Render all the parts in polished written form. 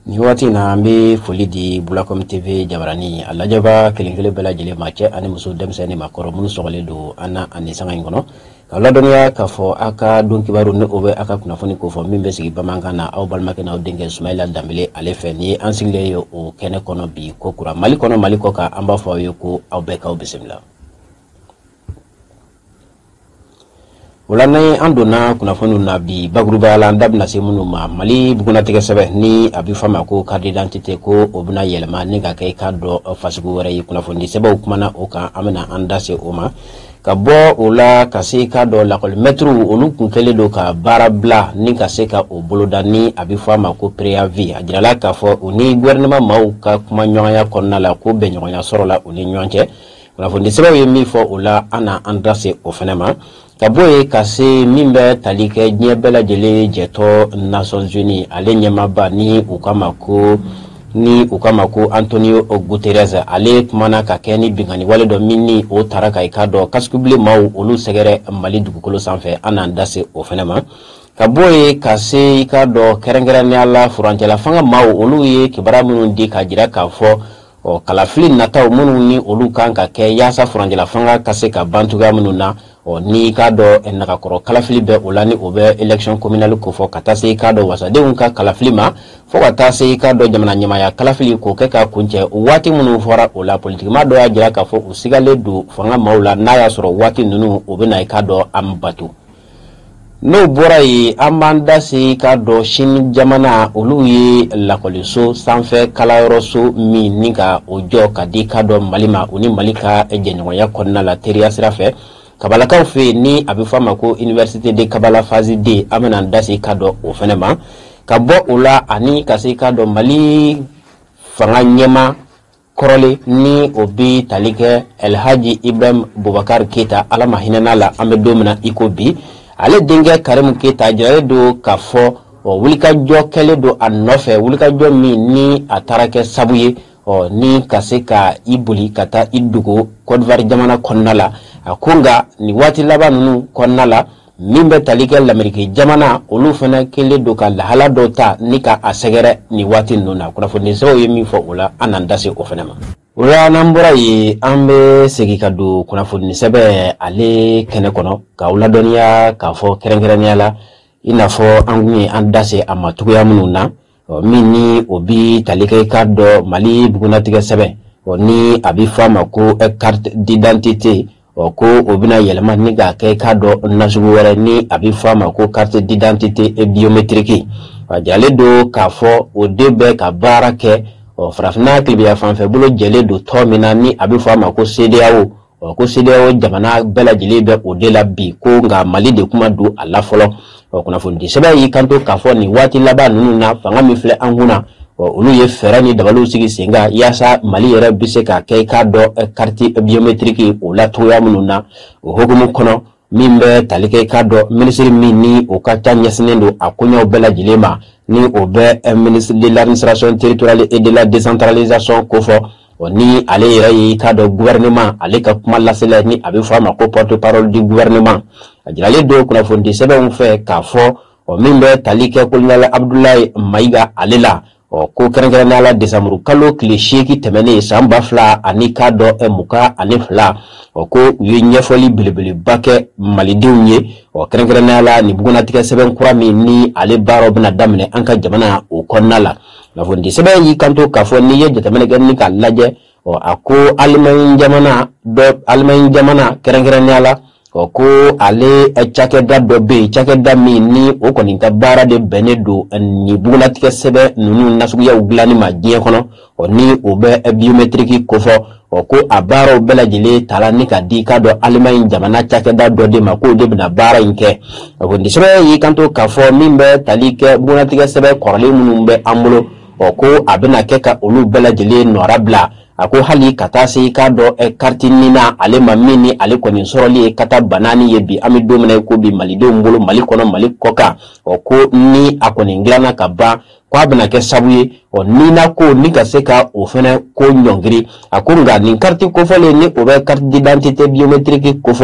Ni waati na ambe foli di Bulakom TV jabarani alajaba kelenkele bela jele mache ani muso demseni makoro munu sogale do ana ani sanga ngono kala donya ka fo aka don kibaru ne obe aka kunafoni ko fo mimbe sigi bamanga na aw balmake na denge Sumaila Dambele ale fe ni ansingle yo o kene kono bi ko kura mali kono mali ko ka amba fo yo ko aw be ka bismillah. Ulana andona kunafoni na bi bagruba la ndab na semunu ma mali buguna tege sebe ni abi fama ko carte d'identité ko obuna yelma ni ga kay kado fasigu wara yi kunafoni sebe ukumana oka amena andase oma ka bo ula kasi kado la kol metru olu kunkele do ka barabla ni kaseka o bolodani abi fama ko préavis ajirala ka fo uni gouvernement mau ka kuma nyoya konna la ko be nyoya sorola uni nyonche kunafoni sebe yemi fo ula ana andase o fenema Kaboye kase mimbe talike nyebela jele jeto Nations Unies ale nyamaba ni ukamako Antonio Guterres ale kumana kakeni bingani wale do mini o taraka ikado kaskubile mau olu segere mali dugukolo sanfe anandase o fenema Kaboye kase ikado kerengerani ala furancela fanga mau olu ye kibara munu di kajira kafo o kalafili nata munu ni olu kanka ke yasa furancela fanga kase ka bantuga munu na o ni kado enaka koro kalafili be olani obe election communal ko fo katase kado wasade unka kalafili ma fo katase kado jamana nyama ya kalafili ko ke ka kunche wati munu fora ola politique ma do ya jira ka fo usigale du fanga maula na ya soro wati nunu obe na kado ambatu no bora yi amanda se kado shin jamana oluye lakoliso sanfe kalayoroso mi nika ojo kadi kado malima uni malika ejenyo ya konna la teria sirafe Kabalakaw fe ni abifama ko Université de Kabala phase D amena ndasi kado o fenema kabo ula ani kasi kado mali fanga nyema korole ni obi talike El Haji Ibrahim Boubacar Keita alama hinana la ambedomina ikobi ale denge Karim Keita jare do kafo o wulika jo kele do anofe wulika jo mi ni atarake sabuye o ni kaseka ibuli kata idugo Côte d'Ivoire jamana konnala akunga ni wati laba nunu konnala mimbe talike l'Amérique jamana olu fana kele do ka lahala do ta nika asegere ni wati nuna kuna fo ni so yemi fo ula anandase o fana ma ula nambura yi ambe segi kadu kuna fo ni sebe ale kene kono ka ula donia ka fo kerengerania la ina fo anguni andase amatugo ya mununa mini obi talike kado mali buguna tiga sebe ni abi fama ko carte d'identité ko obina yelma ni ga ke kado nasugo wala ni abi fama ko carte d'identité et biométrique jale do ka fo o debe ka barake o frafna klibia fanfe bulo jele do tomina ni abi fama ko CDAO jamana bela jele be o de la bi ko nga mali de kuma do ala folo kuna fundi seba yi kanto ka fo ni wati laba nunu na fanga mi fle anguna olu ye ferani dabalu sigi senga yasa mali yere bise ka ke kado carte biométrique o la toya mununa o hogumu kono mimbe talike kado ministre mini o kata nyasnendo akonya obela jilema ni obe ministre de l'administration territoriale et de la décentralisation kofo ni ale yere yi kado gouvernement ale ka kuma lasela ni abi fama ko porte-parole du gouvernement ajirale do kuna fondi sebe unfe ka fo o mimbe talike kulnala Abdoulaye Maiga alela ko kerengerana la desamuru kalo klisheki temene samba fla ani kado muka ani fla ko yenyefoli bilibili bake malidiunye kerengerana la ni buguna tika seben kurami ni ale baro bina damne anka jamana o konnala la fondi seben yi kanto kafo ni ye jetamene ganni ka laje ako almayn jamana kerengerana la ko ale chake da dobe chake da mi ni o koni ta bara de benedo ni bugula tike sebe nunu nasugu ya uglani ma die kono ni obe biométrique ko fo ko abaro bela jile tala ni ka di ka do almayn jamana chake da do de ma ko de bina bara inke ko ndi sebe yi kanto ka fo mimbe talike bugula tike sebe korle munumbe amulo ko abena keka olu bela jile no rabla ako hali katase kado carte nina ale mamini ale koni soroli kata banani yebi ami domina ko bi malido mbolo mali kono mali koka ko ni akoni nglana kaba kwa bina ke sabuye nina ko ni kaseka o fene ko nyongiri akunga ni carte ko fole ni obe carte d'identité biométrique ko fo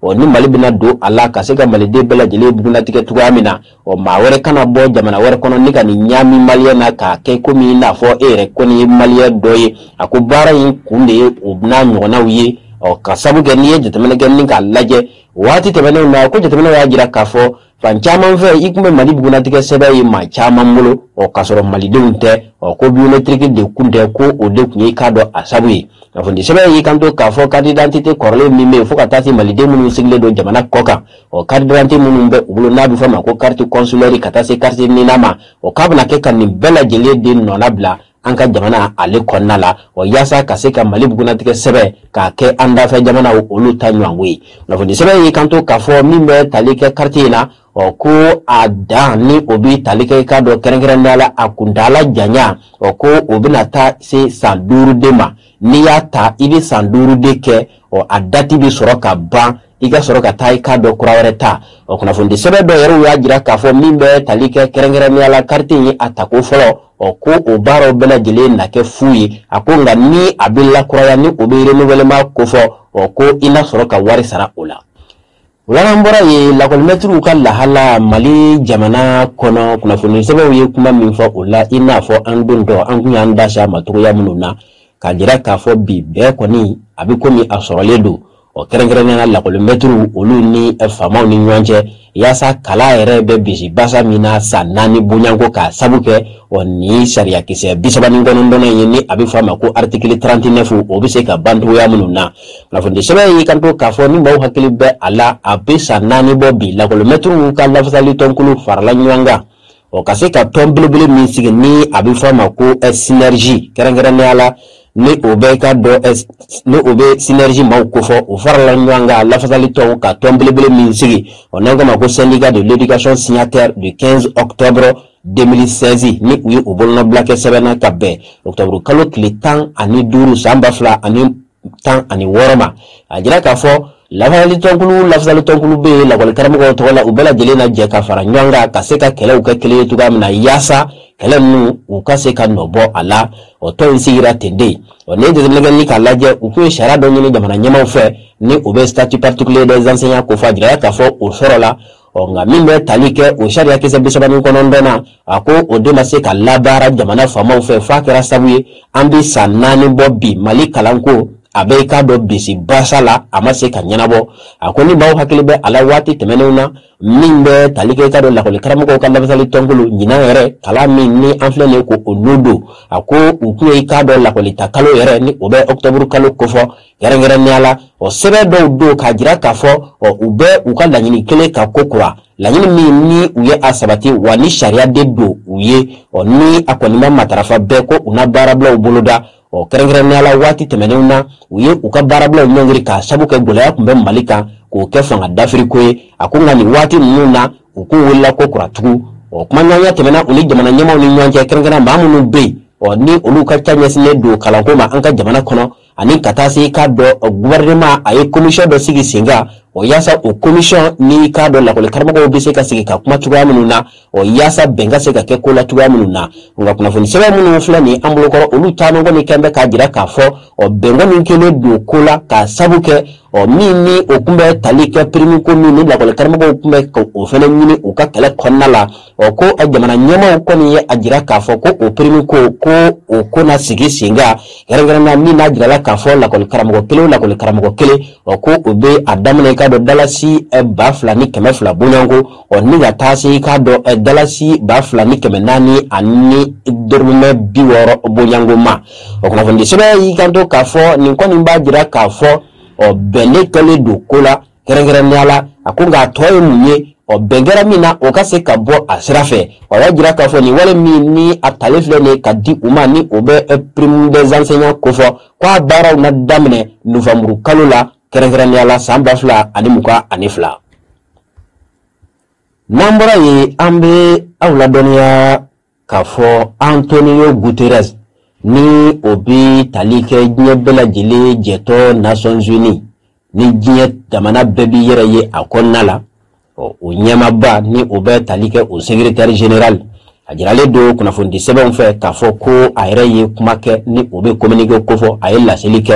ni Mali bina do ala ka se ka maliden bɛɛ lajɛlen bugunatigɛ cogoya min na maa wɛrɛ kana bɔ jamana wɛrɛ kɔnɔ ni ka nin ɲaami maliyɛn na k'a kɛ komi i n'a fɔ e yɛrɛ kɔni ye maliyɛn dɔ ye a ko baara in kun de ye o n'a ɲɔgɔnnaw ye ka sabu kɛ n'i ye jateminɛ kɛ ni k'a lajɛ waati tɛmɛnenw na ko jateminɛw y'a jira k'a fɔ fan caman fɛ i kun bɛ Mali bugunatigɛ sɛbɛn ye maa caman bolo k'a sɔrɔ malidenw tɛ ko biométrique de kun tɛ ko o de kun ye k'a dɔn a sabu ye kunnafoni sɛbɛn y'i kanto k'a fɔ carte d'identité kɔrɔlen min bɛ yen fo ka taa se maliden minnu sigilen don jamana kɔ kan carte d'identité minnu bɛ u bolo n'a bɛ fɔ ma ko carte consulaire ka taa se carte nina ma k'a bɛna kɛ ka nin bɛɛ lajɛlen de nɔ labila an ka jamana ale kɔnɔna la yaasa ka se ka Mali bugunatigɛ sɛbɛn k'a kɛ an dafɛ jamana olu ta ɲɔgɔnko ye kunnafoni sɛbɛn y'i kanto k'a fɔ min bɛ tali kɛ carte in na ko a dan ni o bɛ tali kɛ k'a dɔn kɛrɛnkɛrɛnnenya la a kuntala janya ko o bɛna taa se san 5 de ma n'i y'a ta i bɛ san 5 de kɛ a dati bɛ sɔrɔ ka ban i ka sɔrɔ ka taa i k'a dɔn kura wɛrɛ ta kunnafoni sɛbɛn dɔ yɛrɛ y'a jira k'a fɔ min bɛ tali kɛ kɛrɛnkɛrɛnnenya la carte in ye a tako fɔlɔ ko o baaraw bɛɛ lajɛlen na kɛ fu ye a ko nka ni a bɛ lakuraya ni o bɛ renouvellement ko fɔ ko i na sɔrɔ ka wari sara o la Ulan bɔra ye lakɔlimɛtiriw ka lahala Mali jamana kɔnɔ kunnafoni sɛbɛnw ye kuma min fɔ o la i n'a fɔ an don dɔ an kun y'an da se a ma cogoya minnu na k'a jira k'a fɔ bi bɛɛ kɔni a bɛ komi a sɔrɔlen don kɛrɛnkɛrɛnnenya la lakɔlimɛtiriw olu ni faamaw ni ɲɔgɔn cɛ yaasa kala yɛrɛ bɛ bisi basa min na san 4 bonyanko k'a sabu kɛ ni sariya kisɛ 39 ye ni a bɛ fɔ a ma ko article 39 o bɛ se ka ban cogoya minnu na kunnafoni sɛbɛn y'i kanto k'a fɔ ni maaw hakili bɛ a la a bɛ san 4 bɔ bi lakɔlimɛtiriw ka lafasali tɔnkulu farala ɲɔgɔn kan ka se ka tɔn belebele min sigi ni a bɛ fɔ a ma ko synergie kɛrɛnkɛrɛnnenya la ni o bɛ ka dɔ ni o bɛ synergie maaw ko fɔ o farala ɲɔgɔn kan lafasali tɔn ka tɔn belebele min sigi n'an ko ma ko syndicat de l'éducation signataire du 15 octobre 2016 ni u ye o bolonɔbila kɛ sɛbɛnna ka bɛn octobre kalo tile 15 san 2016 ma a jira k'a fɔ lafasali tɔnkulu bɛ yen lakɔli karamɔgɔw tɔgɔ la u bɛɛ lajɛlen na jɛ ka fara ɲɔgɔn kan ka se ka kɛlɛw kɛ kelen ye cogoya min na yaasa kɛlɛ ninnu u ka se ka nɔbɔ a la o tɔn in sigira ten de ni jateminɛ ni k'a lajɛ u kun ye sariya dɔ ɲini jamana ɲɛmaaw fɛ ni o bɛ statut particulier des enseignants ko fɔ a jira k'a fɔ o sɔrɔ la nka min bɛ tali kɛ o sariya kisɛ 39 na a ko o de ma se ka labaara jamana faamaw fɛ f'a kɛra sabu ye an bɛ san 4 bɔ bi Mali kalanko a bɛ i k'a dɔn bisi basa la a ma se ka ɲɛnabɔ a ko ni maaw hakili bɛ a la waati tɛmɛnenw na min bɛ tali kɛ i k'a dɔn lakɔli karamɔgɔw ka lafasali tɔnkulu ɲinan yɛrɛ kalan min ni an filɛ nin ye ko o n'o don a ko u kun ye i k'a dɔn lakɔli ta kalo yɛrɛ ni o bɛ octobre kalo kofɔ kɛrɛnkɛrɛnnenya la sɛbɛn dɔw don k'a jira k'a fɔ u bɛ u ka laɲini kelen ka ko kura laɲini min ni u ye a sabati wa ni sariya de don u ye ni a kɔni ma matarafa bɛɛ ko u na baarabilaw boloda kɛrɛnkɛrɛnnenya la waati tɛmɛnenw na u ye u ka baarabilaw ɲɔngiri k'a sabu kɛ gɛlɛya tun bɛ Mali kan k'o kɛ fanga dafiriko ye a ko nka nin waati ninnu na u k'u wulila ko kuratugu kuma ɲɔgɔnya tɛmɛna u ni jamana ɲɛmaaw ni ɲɔgɔn cɛ kɛrɛnkɛrɛnnenya maa minnu bɛ yen ni olu ka ca ɲɛsinnen don kalanko ma an ka jamana kɔnɔ ani ka taa se k'a dɔn gouvernement a ye commission dɔ sigi sen kan yaasa o commission ni k'a dɔn lakɔli karamɔgɔw bɛ se ka sigi ka kuma cogoya minnu na yaasa bɛn ka se ka kɛ ko la cogoya minnu na nka kunnafoni sɛbɛn minnu filɛ nin an bolokɔrɔ olu caman kɔni kɛn bɛ k'a jira k'a fɔ bɛn kɔni kelen don ko la k'a sabu kɛ min ni o kun bɛ tali kɛ permis ko min ni lakɔli karamɔgɔw kun bɛ o fana ɲini u ka kɛlɛ kɔnɔna la ko jamana ɲɛmaaw kɔni ye a jira k'a fɔ ko o permis ko o ko na sigi sen kan kɛrɛnkɛrɛnnenya min n'a jirala k'a fɔ lakɔli karamɔgɔ kelen o lakɔli karamɔgɔ kelen ko o bɛ a daminɛ i k'a dɔn dalasi 2,200 bonyanko ni ka taa se i k'a dɔn dalasi 2,400 ani dɔrɔmɛ 60 bonyanko ma kunnafoni sɛbɛn y'i kanto k'a fɔ nin kɔni b'a jira k'a fɔ bɛnne kɛlen don ko la kɛrɛnkɛrɛnnenya la a ko nka a tɔ ye mun ye bɛn kɛra min na o ka se ka bɔ a sira fɛ y'a jira k'a fɔ nin wale min ni a tali filɛ nin ka di u ma ni o bɛ prime des enseignants ko fɔ k'a baaraw na daminɛ novembre kalo la kɛrɛnkɛrɛnnenya la san 2022 n'an bɔra ye an bɛ aw ladɔnniya k'a fɔ Antonio Guterres ni o bɛ tali kɛ diɲɛ bɛɛ lajɛlen jɛtɔ Nations Unies ni diɲɛ jamana bɛɛ b'i yɛrɛ ye a kɔnɔna la o ɲɛmaaba ni o bɛ tali kɛ o secrétaire général a jiralen don kunnafoni sɛbɛnw fɛ k'a fɔ ko a yɛrɛ ye kuma kɛ ni o bɛ communiqué ko fɔ a ye laseli kɛ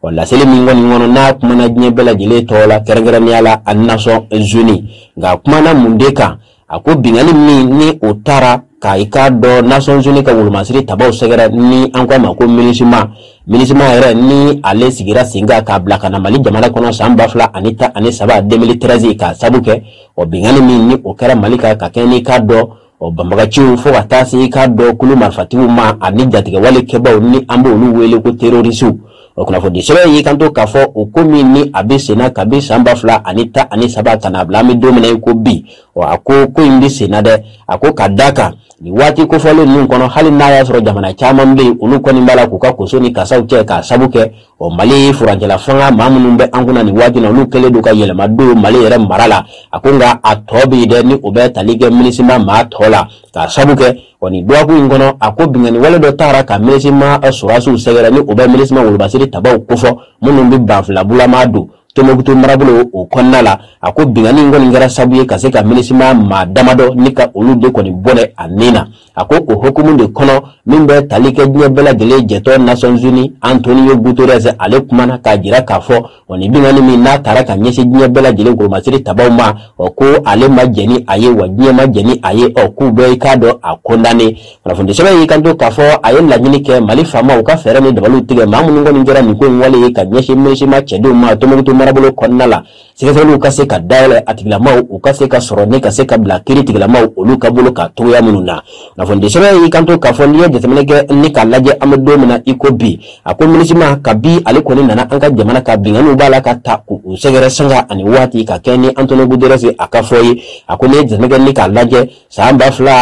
wala sele min ngoni ngono na kuma na diɲɛ bɛɛ lajɛlen tɔgɔ la kɛrɛnkɛrɛnnenya la a Nations Unies nka kuma na mun de kan a ko bingani min ni o taara ka i k'a dɔn Nations Unies ka wolomasiri tabaw sɛgɛrɛ ni an ko ma ko MINUSMA yɛrɛ ni ale sigira sen kan k'a bila ka na Mali jamana kɔnɔ san 2013 2013 ka sabu kɛ o bingani min ni o kɛra Mali kan ka kɛ ni k'a dɔn o banbagaciw fo ka taa se i k'a dɔn kulu marifatigiw ma ani jatigɛwale kɛbaw ni an b'olu wele ko terrorisiw o kunnafoni sɛbɛn y'i kanto k'a fɔ o ko min ni a bɛ senna kabi san 2013 ka na bila an bɛ don min na i ko bi a ko in bɛ senna dɛ a ko ka da kan ni waati kofɔlen ninnu kɔnɔ hali n'a y'a sɔrɔ jamana caman bɛ yen olu kɔni b'a la k'u ka koso ni kasaw cɛ k'a sabu kɛ o Mali furancɛla fanga maa minnu bɛ an kunna nin waati na olu kɛlen don ka yɛlɛma don Mali yɛrɛ mara la a ko nka a tɔ bɛ yen dɛ ni o bɛ tali kɛ MINUSMA maa tɔ la k'a sabu kɛ nin dɔgɔkun in kɔnɔ a ko bingani wale dɔ taara ka MINUSMA sɔrɔsiw sɛgɛrɛ ni o bɛ MINUSMA wolomasiri tabaw kofɔ minnu bɛ banfilabulama don Tombouctou marabolo o kɔnɔna la a ko bingani in kɔni kɛra sabu ye ka se ka MINUSMA maa damadɔ ni ka olu de kɔni bɔnɛ a nin na a ko o hukumu de kɔnɔ min bɛ tali kɛ diɲɛ bɛɛ lajɛlen jɛtɔ Nations Unies Antonio Guterres ale kumana k'a jira k'a fɔ nin bingani min n'a taara ka ɲɛsin diɲɛ bɛɛ lajɛlen wolomasiri tabaw ma ko ale ma jɛni a ye wa diɲɛ ma jɛni a ye k'u bɛɛ i k'a dɔn a condamné kunnafoni sɛbɛn y'i kanto k'a fɔ a ye laɲini kɛ Mali faamaw ka fɛɛrɛ ni dabaliw tigɛ maa minnu kɔni kɛra nin ko in wale ye ka ɲɛsin MINUSMA cɛdenw ma Tombouctou marabolo kɔnɔna la sɛgɛsɛgɛliw ka se ka dayɛlɛ a tigilamaw u ka se ka sɔrɔ ne ka se ka bila kiiri tigilamaw olu ka bolo ka togoya minnu na kunnafoni sɛbɛn y'i kanto k'a fɔ n'i ye jateminɛ kɛ ni k'a lajɛ an bɛ don min na i ko bi a ko MINUSMA kabi ale kɔni nana an ka jamana ka binganiw b'a la ka ta k'u sɛgɛrɛ sanga ani waati ka kɛ ni Antonio Guterres a ka fɔ ye a ko n'i ye jateminɛ kɛ ni k'a lajɛ san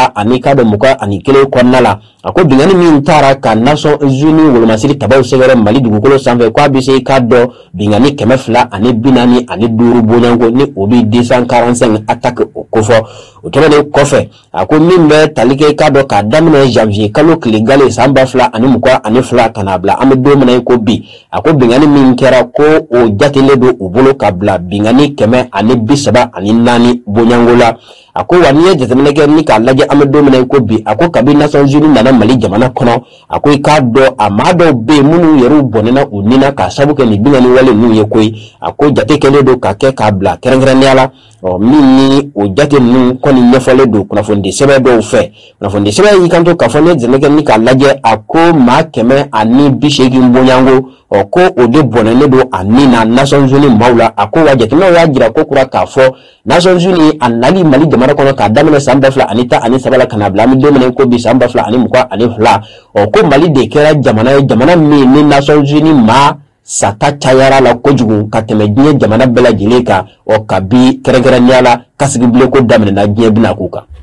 2021 kɔnɔna la a ko bingani min taara ka Nations Unies wolomasiri tabaw sɛgɛrɛ Mali dugukolo sanfɛ k'a bɛ se k'a dɔn bingani 245 bonyanko ni o bɛ 245 attaque o kofɔ o tɛmɛnen kɔfɛ a ko min bɛ tali kɛ k'a dɔn k'a daminɛ janvier kalo tile gale san 2022 ka na bila an bɛ don min na i ko bi a ko bingani min kɛra ko o jatelen don u bolo ka bila bingani 134 bonyanko la a ko wa n'i ye jateminɛ kɛ ni k'a lajɛ an bɛ don min na i ko bi a ko kabi Nations Unies nana Mali jamana kɔnɔ a ko i k'a dɔn a maa dɔw bɛ yen minnu yɛrɛw bɔnɛna u ni na k'a sabu kɛ nin bingani wale ninnu ye koyi a ko jate kɛlen don ka kɛ k'a bila kɛrɛnkɛrɛnnenya la min ni o jate ninnu kɔni ɲɛfɔlen don kunnafoni sɛbɛn dɔw fɛ kunnafoni sɛbɛn y'i kanto k'a fɔ n'i ye jateminɛ kɛ ni k'a lajɛ a ko maa 180 bonyanko ko o de bɔnɛnen don a nin na Nations Unies maaw la a ko wa jateminɛw y'a jira ko kura k'a fɔ Nations Unies a nali Mali jamana kɔnɔ k'a daminɛ san 2013 la ka na bila an bɛ don min na i ko bi san 2022 ko Mali de kɛra jamana ye jamana min ni Nations Unies maa sata cayara la kojugu ka tɛmɛ diɲɛ jamana bɛɛ lajɛlen kan kabi kɛrɛnkɛrɛnnenya la kasigibile ko daminɛna diɲɛ bɛna k'u kan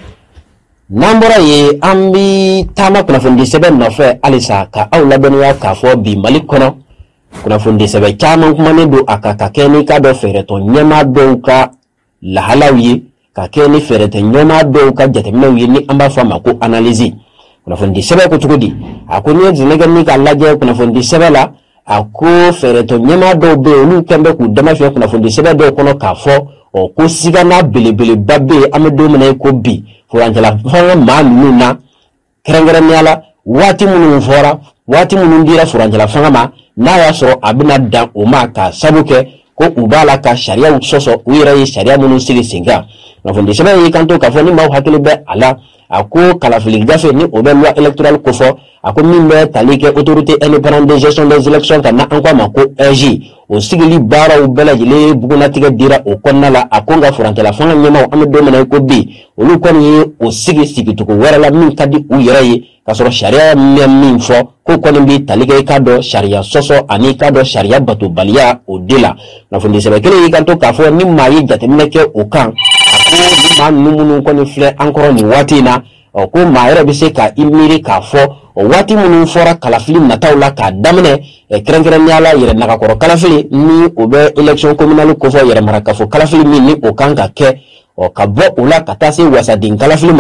n'an bɔra ye an bɛ taama kunnafoni sɛbɛn nɔfɛ halisa ka aw ladɔnniya k'a fɔ bi Mali kɔnɔ kunnafoni sɛbɛn caman kumanen don a kan ka kɛ ni k'a dɔn fɛɛrɛtɔ ɲɛmaa dɔw ka lahalaw ye ka kɛ ni fɛɛrɛtɔ ɲɛmaa dɔw ka jateminɛw ye ni an b'a fɔ a ma ko analyse kunnafoni sɛbɛn ko cogo di a ko n'i ye jateminɛ ni k'a lajɛ kunnafoni sɛbɛn la a ko fɛɛrɛtɔ ɲɛmaa dɔw bɛ yen olu kɛn bɛ k'u dama fiɲɛ kunnafoni sɛbɛn dɔw kɔnɔ k'a fɔ ko sigana belebeleba bɛ yen an bɛ don min na i ko bi furancɛla fanga maa ninnu na kɛrɛnkɛrɛnnenya la waati minnu dira furancɛla fanga ma n'a y'a sɔrɔ a bɛna dan o ma ka sabu kɛ ko u b'a la ka sariyaw sɔsɔ u yɛrɛ ye sariya minnu sigi sen kan kunnafoni sɛbɛn y'i kanto k'a fɔ ni maaw hakili bɛ a la a ko kalafili gafe ni o bɛ loi électorale ko fɔ a ko min bɛ tali kɛ autorité indépendante de gestion des élections ka na an ko a ma ko RG o sigili baaraw bɛɛ lajɛlen bugunatigɛ dira o kɔnɔna la a ko nka furancɛla fanga ɲɛmaaw an bɛ don min na i ko bi olu kɔni ye o sigicogo wɛrɛ la min ka di u yɛrɛ ye k'a sɔrɔ sariya min fɔ ko kɔni bɛ tali kɛ i k'a dɔn sariya sɔsɔ ani i k'a dɔn sariya batobaliya o de la kunnafoni sɛbɛn kelen y'i kanto k'a fɔ ni maa ye jateminɛ kɛ o kan ko ni maa ninnu minnu kɔni filɛ an kɔrɔ nin waati in na ko maa yɛrɛ bɛ se ka i miiri k'a fɔ waati minnu fɔra kalafili nataw la k'a daminɛ kɛrɛnkɛrɛnnenya la yɛrɛ nagakɔrɔ kalafili ni o bɛ élection communale kofɔ yɛrɛ marakafo kalafili min ni o kan ka kɛ ka bɔ o la ka taa se wasaden kalafili ma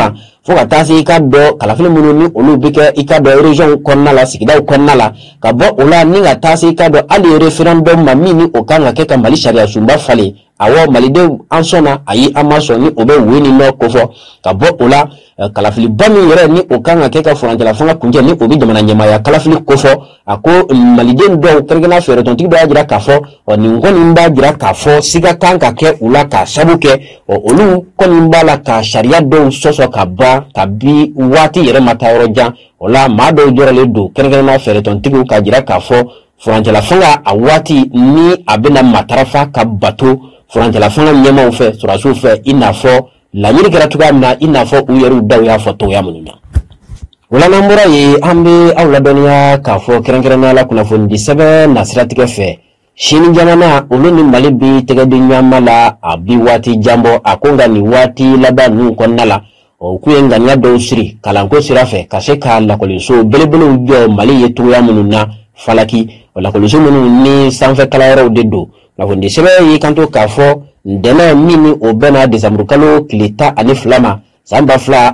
fo ka taa se i ka dɔ kalafili minnu ni olu bɛ kɛ i ka dɔ région kɔnɔna la sigidaw kɔnɔna la ka bɔ o la ni ka taa se i ka dɔ hali référendum ma min ni o kan ka kɛ ka Mali sariya sunba falen awɔ malidenw an sɔnna ayi an ma sɔn ni o bɛ wo ni nɔ kofɔ ka bɔ o la kalafiliba min yɛrɛ ni o kan ka kɛ ka furancɛla fanga kuncɛ ni o bɛ jamana ɲɛmaaya kalafili kofɔ a ko maliden dɔw kɛrɛnkɛrɛnnenya fɛɛrɛtɔntigi dɔ y'a jira k'a fɔ nin kɔni b'a jira k'a fɔ siga kan ka kɛ u la k'a sabu kɛ olu kɔni b'a la ka sariya dɔw sɔsɔ ka ban kabi waati yɛrɛ ma taa yɔrɔ jan o la maa dɔw jɔrɔlen don kɛrɛnkɛrɛnnenya fɛɛrɛtɔntigiw ka jira k'a fɔ furancɛla fanga a waati ni a bɛna matarafa ka bato furancɛla fanga ɲɛmaw fɛ sɔrɔdasiw fɛ i n'a fɔ laɲini kɛra cogoya min na i n'a fɔ u yɛrɛw daw y'a fɔ togoya minnu na. Ola n'an bɔra yen an bɛ aw ladɔnniya k'a fɔ kɛrɛnkɛrɛnnenya la kunnafonidi sɛbɛn nasiratigɛ fɛ sini jamana olu ni Mali bi tɛgɛdi ɲɔgɔnma la a bi waati jan bɔ a ko nka nin waati laban ninnu kɔnɔna la o kun ye ŋaniya dɔw siri kalanko sira fɛ ka se ka lakɔliso belebelew jɔ Mali ye togoya minnu na falaki o lakɔliso minnu ni sanfɛ kalanyɔrɔw de don kunnafonidi sɛbɛn y'i kanto k'a fɔ dɛmɛ min ni o bɛna desanburu kalo tile 12 ma san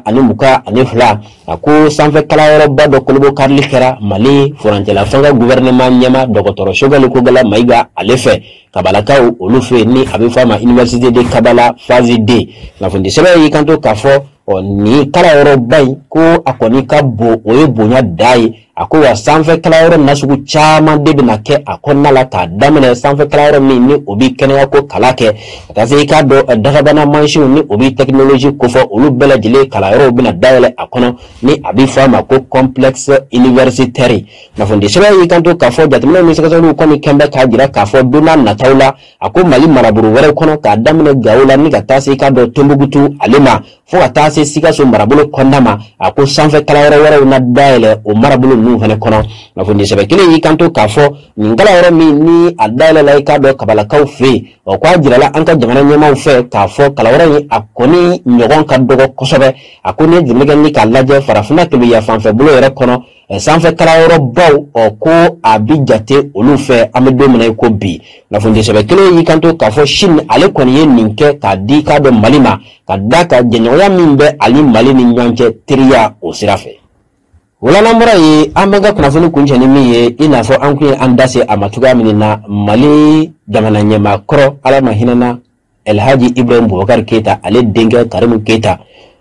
2022 a ko sanfɛ kalanyɔrɔba dɔ kolobo karili kɛra Mali furancɛla fanga gouvernement ɲɛma dɔgɔtɔrɔ Choguel Kogala Mayiga ale fɛ kabalakaw olu fɛ ni a bɛ fɔ a ma Université de Kabala phase 2 kunnafonidi sɛbɛn y'i kanto k'a fɔ ni kalanyɔrɔba in ko a kɔni ka bon o ye bonya da ye a ko wa sanfɛ kalanyɔrɔ nasugu caman de bɛna kɛ a kɔnɔna la k'a daminɛ sanfɛ kalanyɔrɔ min ni o bɛ kɛnɛya ko kala kɛ ka taa se i k'a dɔn dagabana mansinw ni o bɛ technologie kofɔ olu bɛɛ lajɛlen kalanyɔrɔw bɛna dayɛlɛ a kɔnɔ ni a bɛ fɔ a ma ko complexe universitaire kunnafonidi sɛbɛn y'i kanto k'a fɔ jateminɛw ni sɛgɛsɛgɛliw kɔni kɛn bɛ k'a jira k'a fɔ don n'a nataw la a ko Mali marabolo wɛrɛw kɔnɔ k'a daminɛ Gao la ni ka taa se i k'a dɔn Tombouctou ale ma fo ka taa se Sikaso marabolo kɔnɔna ma a ko sanfɛ kalanyɔrɔ wɛrɛw na dayɛlɛ o marabolo ninnu fana kɔnɔ kunnafonidi sɛbɛn kelen y'i kanto k'a fɔ nin kalanyɔrɔ min ni a dayɛlɛ la i k'a dɔn kabalakaw fɛ yen k'a jirala an ka jamana ɲɛmaw fɛ k'a fɔ kalanyɔrɔ in a kɔni ɲɔgɔn ka dɔgɔ kosɛbɛ a ko ni ye jumɛn ni k'a lajɛ farafinna kebiya fanfɛ bolo yɛrɛ kɔnɔ sanfɛ kalanyɔrɔbaw ko a bi jate olu fɛ an bɛ don min na i ko bi kunnafonidi sɛbɛn kelen y'i kanto k'a fɔ Chine ale kɔni ye nin kɛ k'a di k'a dɔn Mali ma ka da ka jɛɲɔgɔnya min bɛ ali Mali ni ɲɔgɔn cɛ teriya o sira fɛ. Ola n'an bɔra yen an bɛ ka kunnafoni kuncɛ ni min ye i n'a fɔ an kun ye an da se a ma cogoya min na Mali jamana ɲɛmaa kɔrɔ ala ma hinɛ na Elhaji Ibrahim Boubacar Keita ale denkɛ Karimu Keita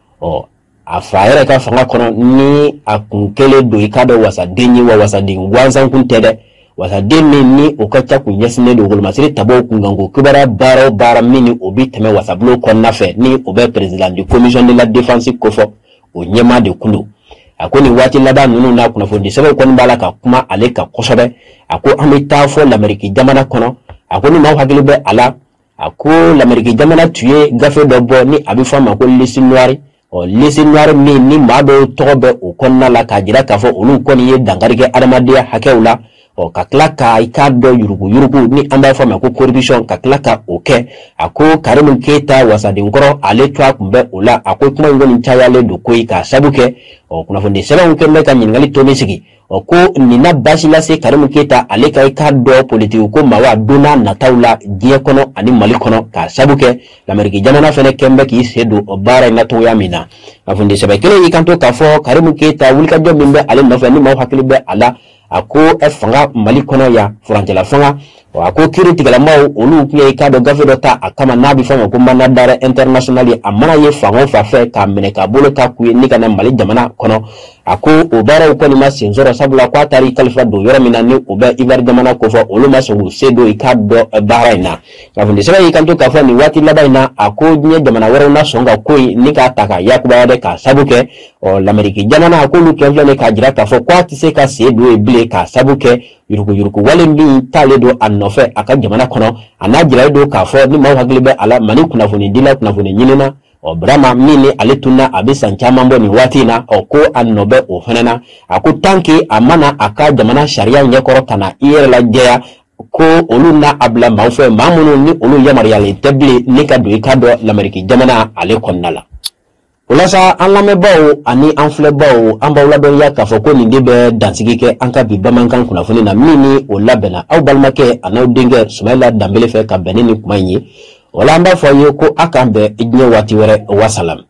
a fa yɛrɛ ka fanga kɔnɔ ni a kun kelen don i k'a dɔn wasaden ye wa wasaden gansan kun tɛ dɛ wasaden min ni o ka ca kun ɲɛsinnen don wolomasiri tabaw kunkanko kibaruya baara o baara min ni o bɛ tɛmɛ wasabulon kɔnɔna fɛ ni o bɛ président du commission de la défense kofɔ o ɲɛmaa de kun don a ko nin waati laban ninnu na kunnafonidi sɛbɛnw kɔni b'a la ka kuma ale kan kosɛbɛ a ko an bɛ taa fɔ l'Amérique jamana kɔnɔ a ko ni maaw hakili bɛ a la a ko l'Amérique jamana tun ye gafe dɔ bɔ ni a bɛ fɔ a ma ko liste noire liste noire min ni maa dɔw tɔgɔ bɛ o kɔnɔna la k'a jira k'a fɔ olu kɔni ye dankari kɛ adamadenya hakɛw la ka tila ka i k'a dɔn yurugu ni an b'a fɔ a ma ko corruption ka tila ka o kɛ a ko Karimu Keita wasadenkɔrɔ ale to a kun bɛ o la a ko kuma in kɔni cayalen don koyi k'a sabu kɛ kunnafoni sɛbɛnw kɛn bɛ ka ɲininkali tɔni sigi ko nin na basi lase Karimu Keita ale ka i k'a dɔn politiki ko ma wa don n'a nataw la diɲɛ kɔnɔ ani Mali kɔnɔ k'a sabu kɛ l'Amérique jamana fɛnɛ kɛn bɛ k'i sen don o baara in na togoya min na kunnafoni sɛbɛn kelen y'i kanto k'a fɔ Karimu Keita wulikajɔ min bɛ ale nɔfɛ ni maaw hakili bɛ a la a ko fanga Mali kɔnɔ yan furancɛla fanga a ko kiiri tigɛlamaw olu tun ye i k'a dɔn gafe dɔ ta a kama n'a bɛ fɔ a ma ko mandat d'arrêt international a mana ye fan o fan fɛ k'a minɛ k'a bolo ta k'u ye ni ka na Mali jamana kɔnɔ a ko o baaraw kɔni ma sen sɔrɔ sabula k'a taara i kalifa don yɔrɔ min na ni o bɛ Ivoire jamana ko fɔ olu ma sɔn k'u se don i k'a dɔn baara in na kunnafoni sɛbɛn y'i kanto k'a fɔ nin waati laban in na a ko diɲɛ jamana wɛrɛw na sɔn ka ko in ni k'a ta ka yakubaya dɛ k'a sabu kɛ l'Amérique jamana a k'olu kɛn filɛ k'a jira k'a fɔ k'a tɛ se ka sen don yen bilen k'a sabu kɛ yurugu wale min taalen don a nɔfɛ a ka jamana kɔnɔ a n'a jiralen don k'a fɔ ni maaw hakili bɛ a la Mali kunnafoni dila kunnafoni ɲinina Brahma min ni ale tunna a bɛ san caman bɔ nin waati in na ko a nɔ bɛ o fana na a ko tant que a mana a ka jamana sariya ɲɛkɔrɔ ka na i yɛrɛ lajɛya ko olu na a bila maaw fɛ maa minnu ni olu yamaruyalen tɛ bilen ni ka don i ka dɔn l'Amérique jamana ale kɔnɔna la. Walasa an lamɛnbaaw ani an filɛbaaw an b'aw ladɔnniya k'a fɔ ko nin de bɛ dansigi kɛ an ka bi bamanankan kunnafoni na min ni o labɛnna aw balimakɛ a n'aw denkɛ Sumayila Danbele fɛ ka bɛn ni kuma in ye wala an b'a fɔ a ye ko a k'an bɛn diɲɛ waati wɛrɛ wasalam.